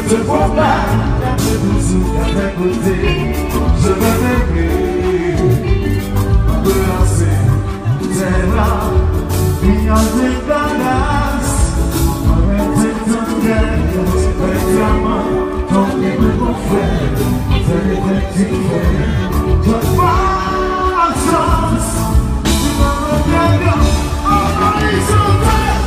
Ce problème, je vous souviens d'un côté, je vais t'aimer, me lancer, c'est là, il y a des galas, avec tes tendresses, avec ta main, ton libre mon frère, c'est les petits frères, je pas chance, tu m'as regardé, oh, ils sont frères,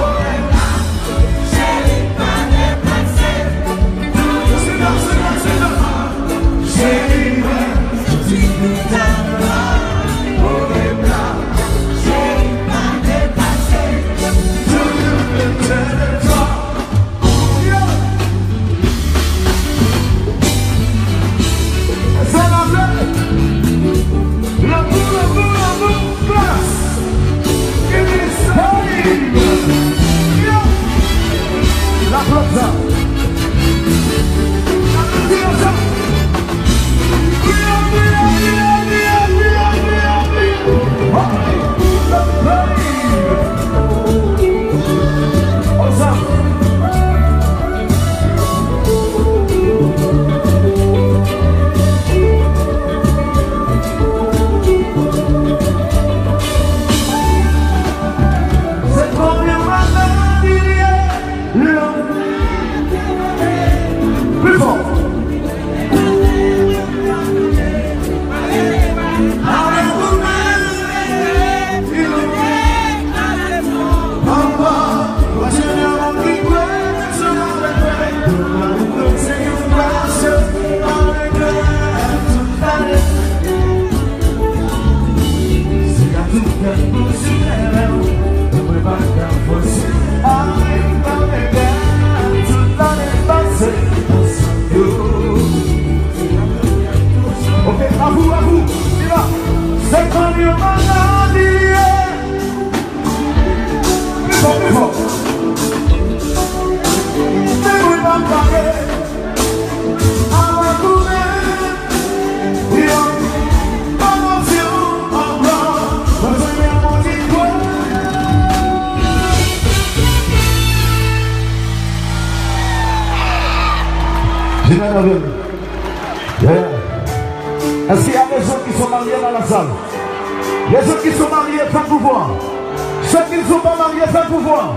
Est-ce qu'il y a des gens qui sont mariés dans la salle? Les gens qui sont mariés, faites pouvoir. Ceux qui ne sont pas mariés, faites pouvoir.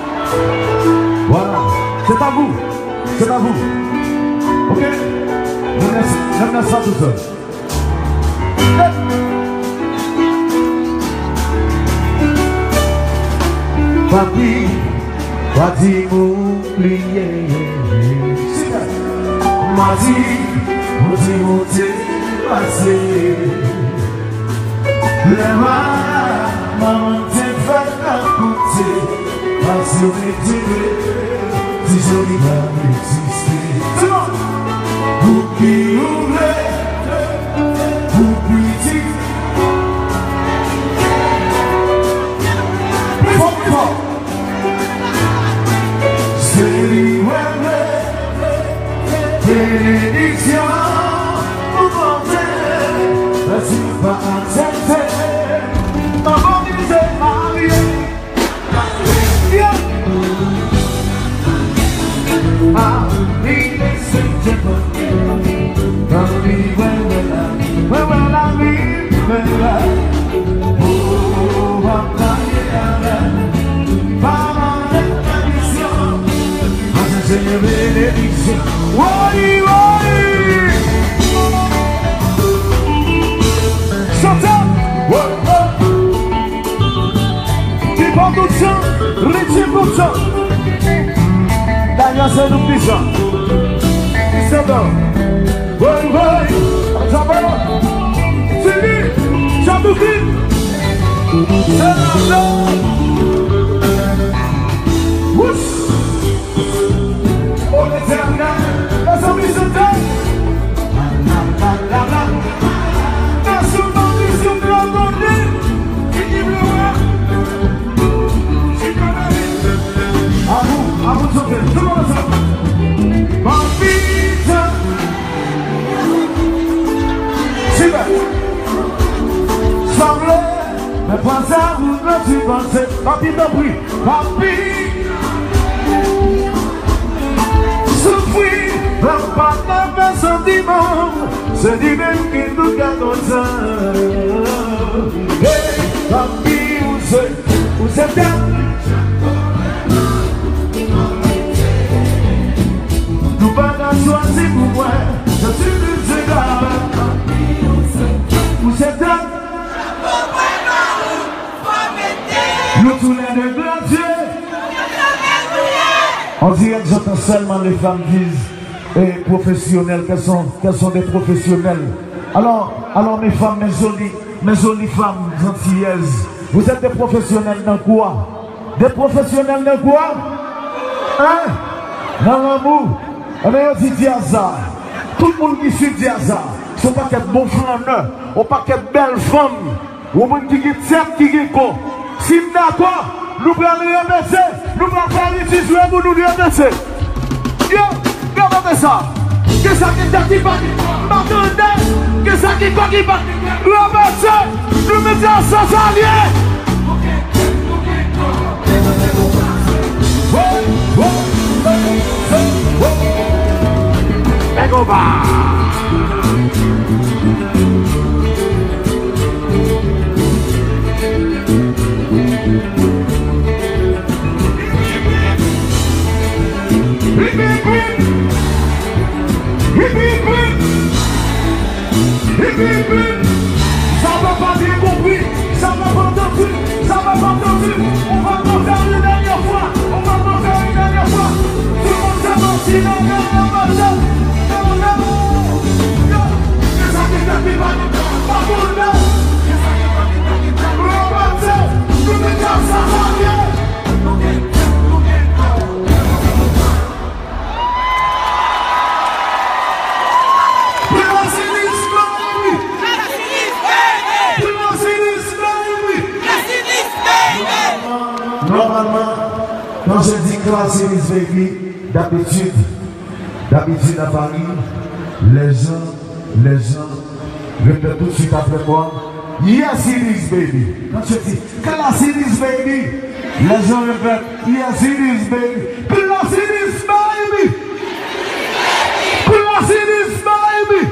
Voilà, c'est à vous. C'est à vous. Ok? Je laisse ça tout seul. Papi, vas-y m'oublier. M'a dit, mon Dieu, passé. Les maman t'es fait à côté. Parce qu'on est tiré, si joli va exister. Pour qui ouvrait, pour petit. Plus fort, plus fort. C'est l'IWM, bénédiction. Vas-y, pas accepter. Maman disait mariée. Ah, il est simple. La vie, oh, papa, maman, bénédiction. C'est une bénédiction. Oui, oui. Tout ça, Richie pour ça. D'ailleurs, c'est nous qui ça. C'est bon. Oui, oui. Ça va. C'est lui. J'aboutis. C'est là. Ouch. On est terminé. Les amis se taillent. La sous-condition de la donnée. Qui dit le roi. À vous de sauter, tout le monde ensemble. Ma pizza. C'est bien. Semblait, mais pas ça, vous ne tu pensez. Papi t'en prie, papi. Souffrir. c'est dit même qui nous garde ça. Hey, papi, où c'est bien? Nous pas choisir pour moi, je suis le Seigneur. Où c'est bien? Nous tous les deux grands yeux. On dirait que j'entends seulement les femmes disent et professionnelles, qu'elles sont des professionnels. Alors mes femmes, mes jolies femmes gentillaises, vous êtes des professionnels dans quoi? Des professionnels dans quoi? Hein? Dans l'amour. On est dit Diaza. Tout le monde qui suit Diaza, ce pas qu'être bon flâneur, on pas qu'être belle femme, ou monde qui est tête, qui est con. Si d'accord, nous prenons les remercier, nous prenons faire ici, pour nous les remercier. Yo, regardez ça. Qu'est-ce qui passe? Qu'est-ce qui passe? Remercier, nous mettons sans alliés. Go ça va pas bien compris, ça va pas entendu, ça va pas entendu. On va monter une dernière fois, on va monter une dernière fois. Tout le monde s'est menti, non. Qu'est-ce qui t'arrive? Pas pour nous. Nous mettons ça en bien. Normalement, quand je dis classe Miss Baby, d'habitude à Paris, les gens répètent tout de suite après moi. Yes, it is baby. Quand je dis class it is baby, les gens répètent yes, it is baby. Class it is baby. Class it is baby.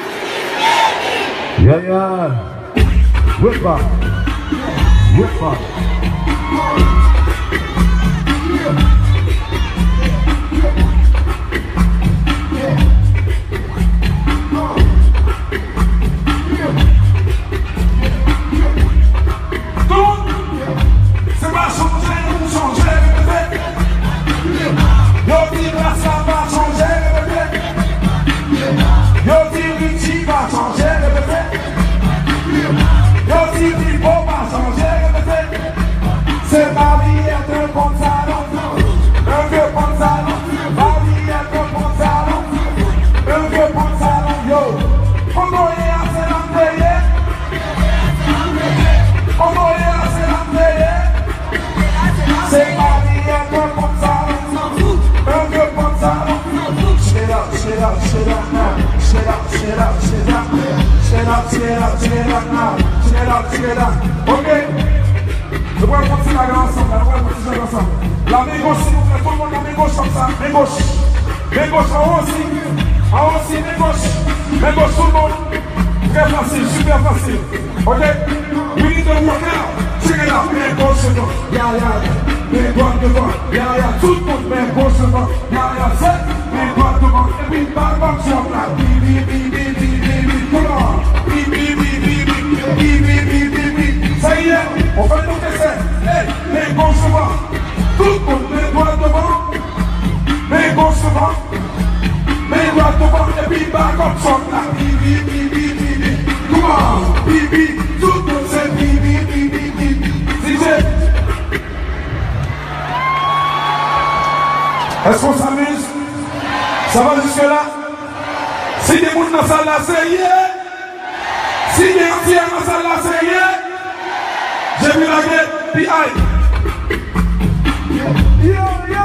Yeah. Whip up. C'est ma vie est un pantalon, un vieux pantalon. Ma vie est un pantalon, un vieux pantalon. Yo, on doit y assez l'envoyer. On doit y assez l'envoyer. C'est ma vie est un pantalon, un vieux pantalon. Shit up. Ok. Je vais continuer à aller ensemble, La main gauche, s'il vous plaît, tout le monde, la main gauche comme ça, main gauche. Main gauche, en haut aussi, main gauche, tout le monde. Très facile, super facile. Ok? We need to work out. Check it out, main gauche devant, main droite devant, tout le monde, main gauche devant, main droite devant, et puis back jump là. Come on. Ça y est, on fait tout essai. Hey, main gauche devant. Tout le monde, main droite devant. Main gauche devant. Main droite devant. Et puis back up shot là. Come on. Bibi. Tout le monde c'est bibi. DJ. Est-ce qu'on s'amuse? Ça va jusque là? Si des gens dans la salle là, c'est yeah. Si des gens entiers dans la salle là, c'est yeah. J'ai vu la guette, puis aïe. Yo.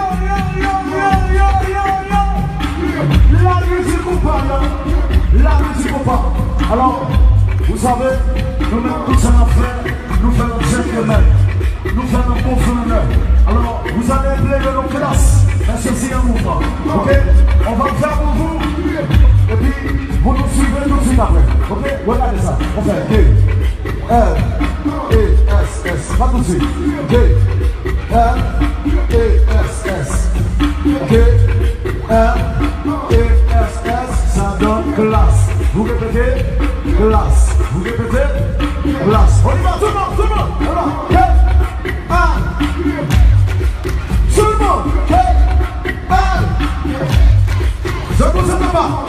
La musique ou pas. Alors, vous savez, nous mettons tout ça en fait, nous faisons un gentleman, nous faisons un bon frère. Alors, vous allez appeler de nos classes, mais ceci est un mouvement. Ok? On va le faire pour vous, et puis vous nous suivez tout de suite. ESS, ça donne glace. Vous répétez, glace. Vous répétez, glace. On y va, tout le monde, tout le monde. Alors, tout le monde, je ne vous entends pas.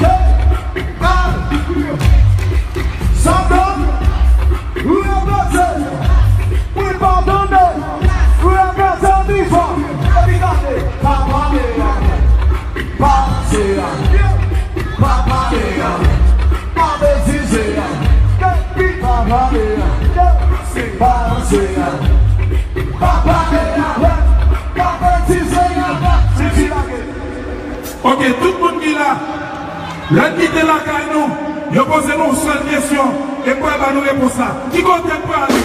Ça donne, oui, oui, pardonnez, oui, pardonnez, regardez, papa, ok, tout le monde qui est là, l'ennemi de la caille nous, je pose nous une seule question et quoi va nous répondre ça? Qui compte pour aller?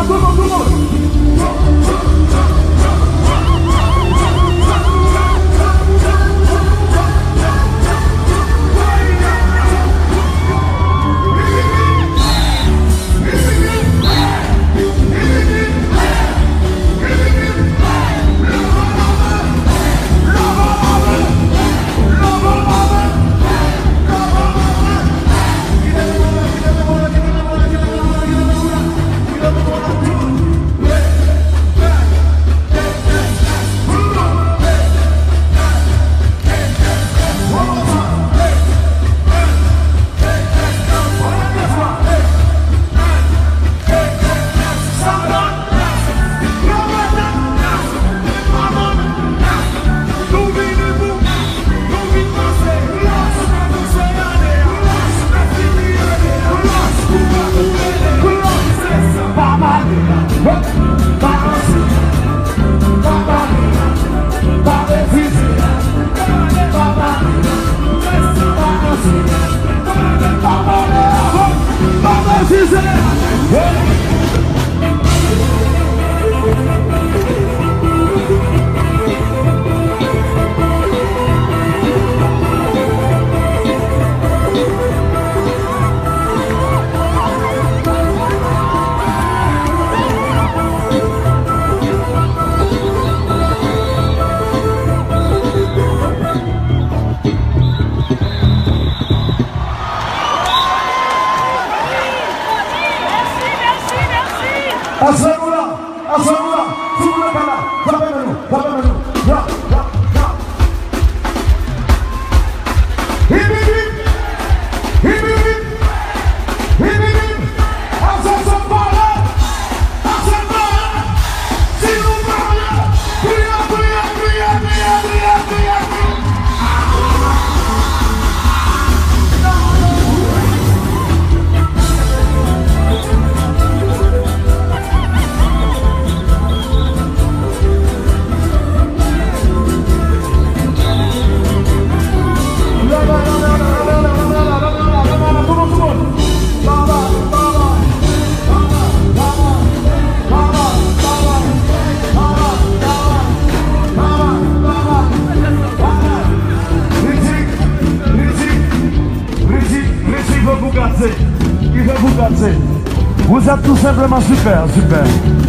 Vous êtes tout simplement super, super.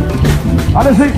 Allez-y.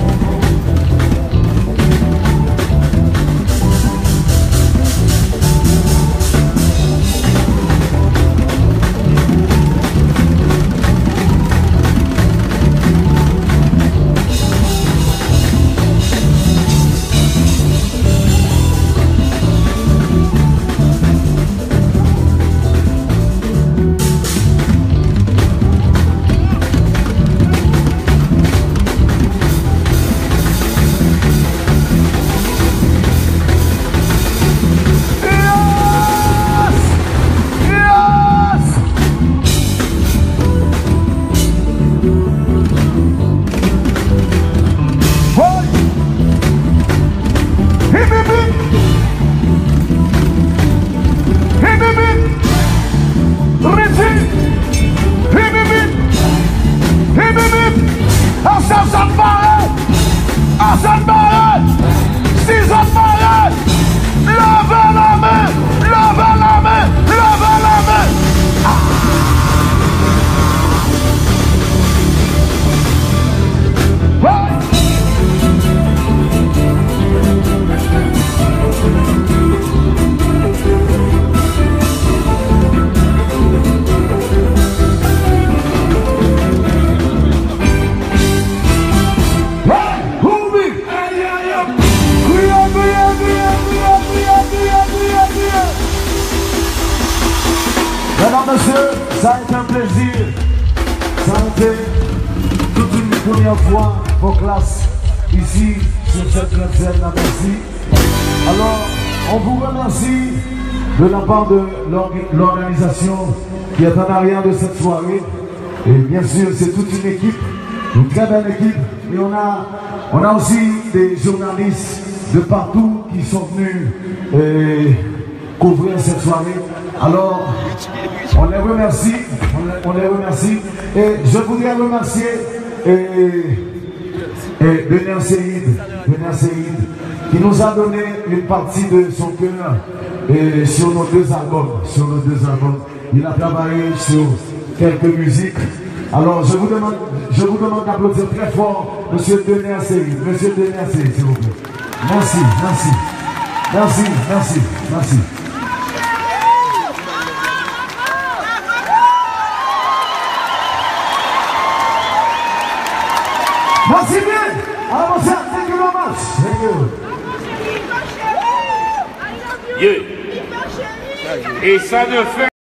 Mesdames, messieurs, ça a été un plaisir. Ça a été toute une première fois vos classes ici sur cette grande scène. Merci. Alors, on vous remercie de la part de l'organisation qui est en arrière de cette soirée. Et bien sûr, c'est toute une équipe, une très belle équipe. Et on a aussi des journalistes de partout qui sont venus couvrir cette soirée. Alors, on les remercie, Et je voudrais remercier Benin Seïd, qui nous a donné une partie de son cœur sur nos deux albums. Il a travaillé sur quelques musiques. Alors je vous demande d'applaudir très fort Monsieur Benin Seïd. Monsieur Benin Seïd, s'il vous plaît. Merci. Merci. Merci bien. Alors, mon cher, thank you very much. Thank you. Et ça ne fait